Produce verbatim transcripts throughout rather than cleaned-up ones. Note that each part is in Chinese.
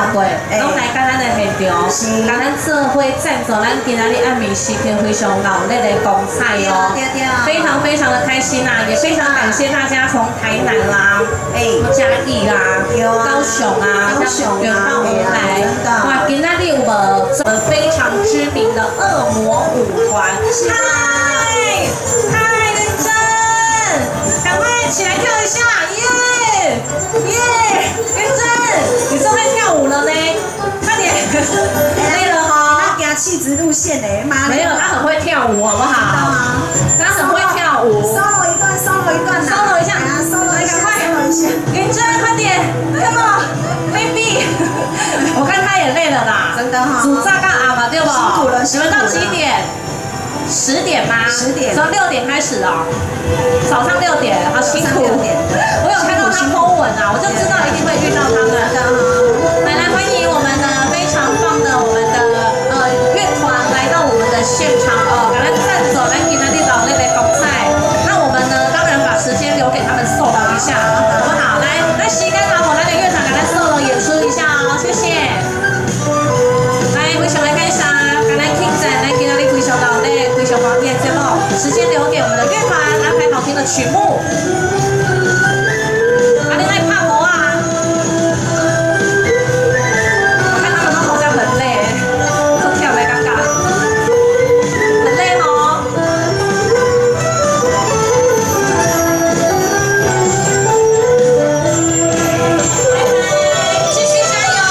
看过，拢来到咱的现场，甲咱做伙赞助咱今仔日暗暝时刻非常热烈的公菜哦，非常非常的开心呐，也非常感谢大家从台南啦、哎嘉义啦、高雄啊，这样远道而来。哇，今仔日有无呃非常知名的恶魔舞团？嗨嗨，认真，赶快起来跳一下，耶耶，认真，你是会跳舞了呢？快点，累了哈。 他给他气质路线嘞，妈没有，他很会跳舞，好不好？他很会跳舞。 solo 一段 ，solo 一段 ，solo 一下， ，solo 一下， 赶快 ，solo 一下， 认真，快点 ，come on，baby。我看他也累了啦， 真的哈。 主炸干啊嘛，对不？ 辛苦了， 你们到几点？十点吗？ 十点。 从六点开始哦。早上六点，好辛苦。我有看到他 po 文啊，我就知道一定会遇到他们。来来，欢迎我们的非常棒的我们的呃乐团来到我们的现场哦，赶来站走来给咱的老妹妹讲菜。那我们呢，当然把时间留给他们 solo 一下，好不好？来，来时间拿我来的乐团，赶来 solo 演出一下哦，谢谢。来，非常来感谢，赶来 King 仔来给咱的非常老妹，非常方便节目，时间留给我们的乐团安排好听的曲目。啊，你来拍我啊！我看他们都好像很累，都跳得尴尬，很累哦。继续加油！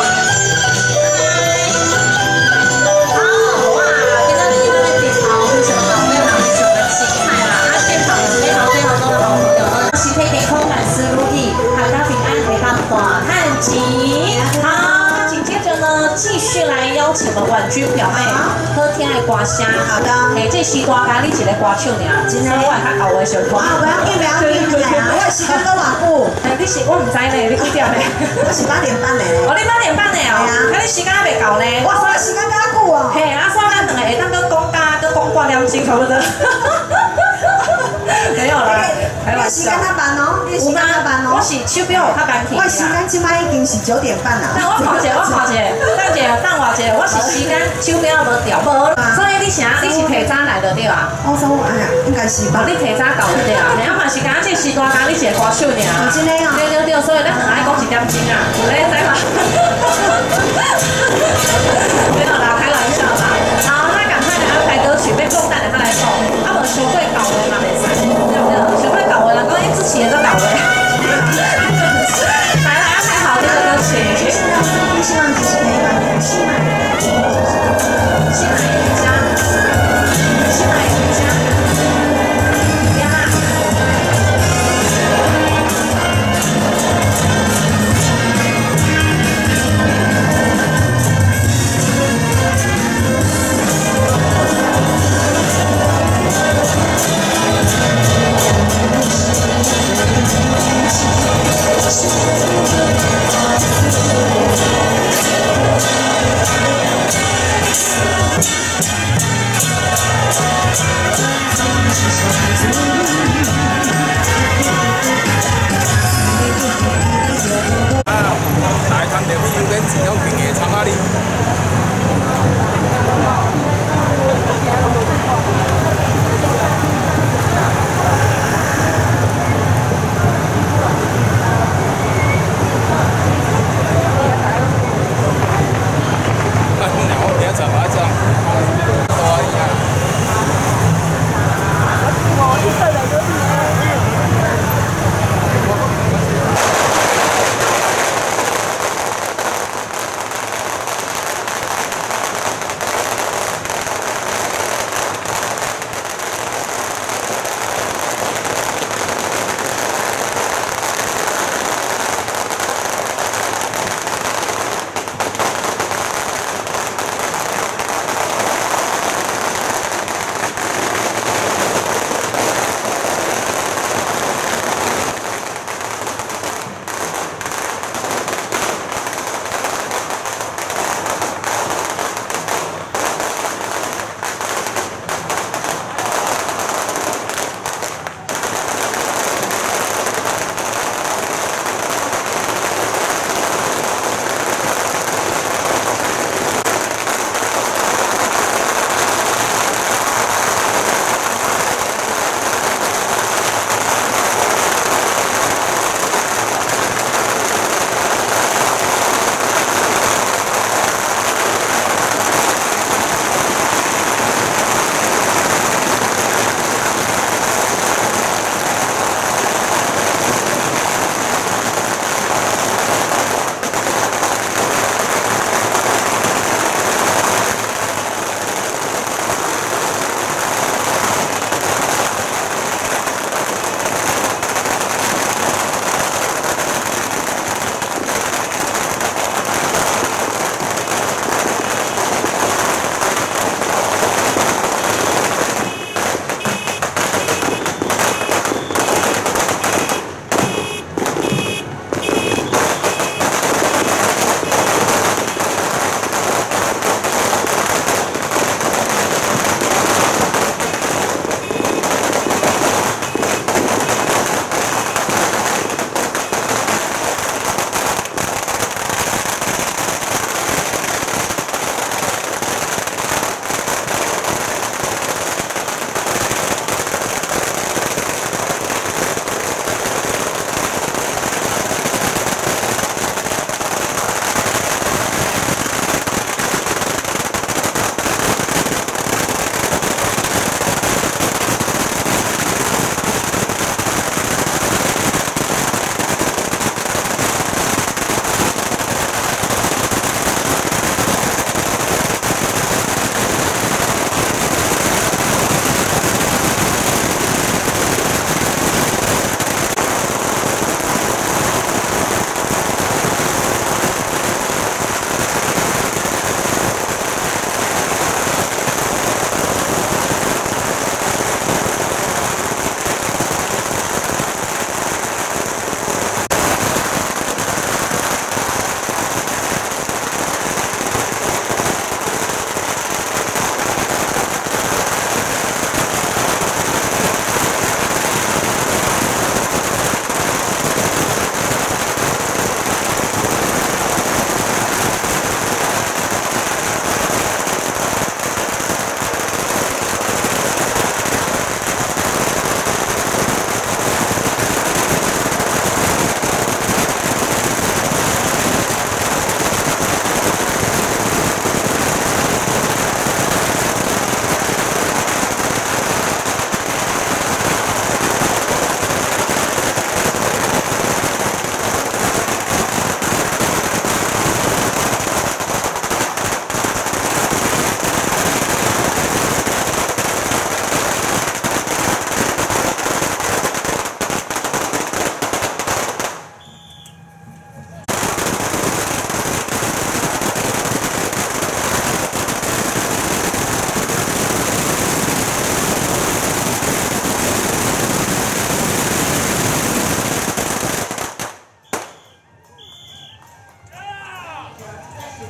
好哇，今天你们的顶好，非常好，非常非常的精彩啦！啊，现场有非常非常多的好朋友呢，喜配天空，万事如意，大家平安，陪伴大汉吉。好，那紧接着呢，继续来邀请我们婉君表妹好听的歌声。 好的。 哎，这时大家你一个歌手尔，真的我较后的小团。 啊，不要紧，不要紧，我时间都偌久。 哎，你是我唔知呢，你几点呢？ 我是八点半嘞。 哦，你八点半呢哦？啊，你时间还未够呢。 哇，我时间较久哦。 嘿，啊，所以咱两个会当搁讲家，搁讲半点钟，差不多。没有啦，开玩笑。 你时间较慢哦，你时间较慢哦。 我是手表有较慢去。 我时间即摆已经是九点半啦。 那我看者，我看者，等者，等我者，我是时间手表无调，无。所以你啥？你是提早来的对吧？ 我说哎呀，应该是吧。 哦，你提早到对啊。然后嘛是讲这时段讲你是歌手尔。 哦，真的哦。 对对对，所以咱两个爱讲一点钟啊，有咧知嘛？没有啦，开玩笑啦。好，那赶快来安排歌曲，被重担的他来送。啊，无伤过搞的嘛袂使，对不对？伤过搞的，人讲一之前都搞的。来来安排好这个歌曲。 希望支持陪伴，希望。 新来瑜伽，新来瑜伽，呀！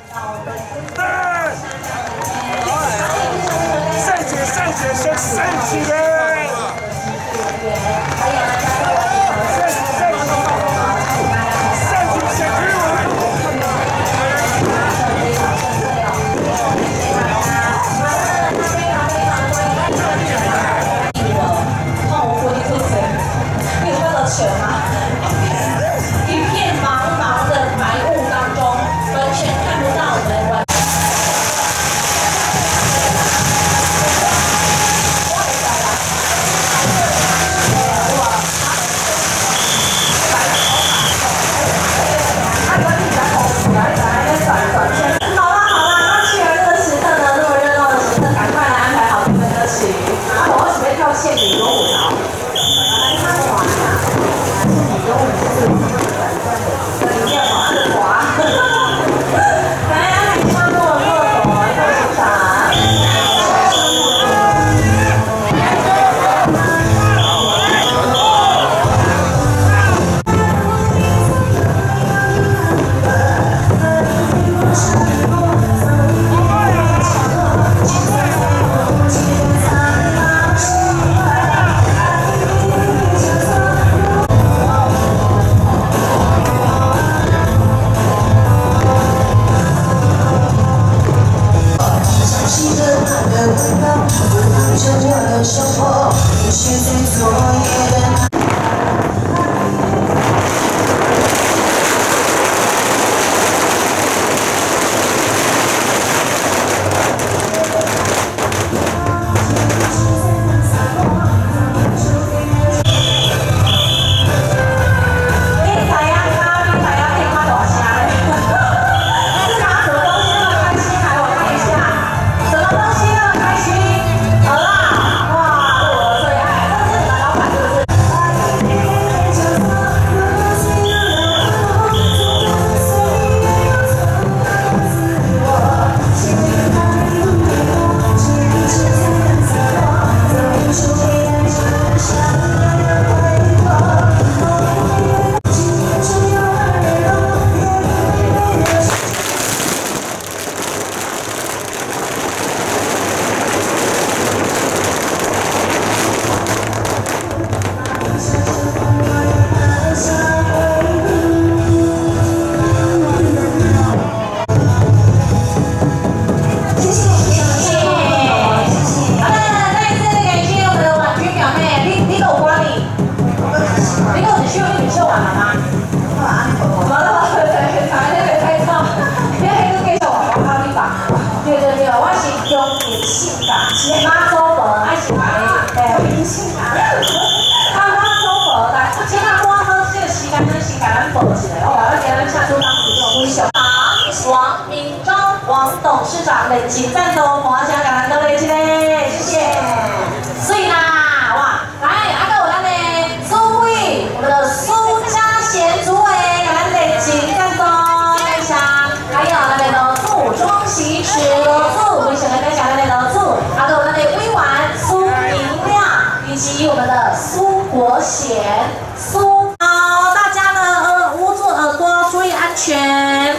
上姐上姐先上起来！还有大家都上上上去下去玩！ 看我回出谁？你有看到球吗？一片茫茫的白雾当中，完全看不到人完。 陷阱有舞蹈，来看滑呀，陷阱有舞是一定要滑的滑。来，安排差不多的动作，来欣赏。妈祖婆爱是来诶，性感。啊，妈祖婆来，请大家好，这个时间呢是给咱报一下，我要给咱唱出当时这种微笑。王明忠，王董事长累计赞助，我想给咱各位一个，谢谢。所以啦，哇，来，还有咱的苏慧，我们的苏家贤主委，给咱累计赞助，感谢。还有咱们的副中席池副，为什么感谢咱们的副？还有咱的微婉苏明亮，以及我们的苏国贤苏。好，大家呢，呃，捂住耳朵，注意安全。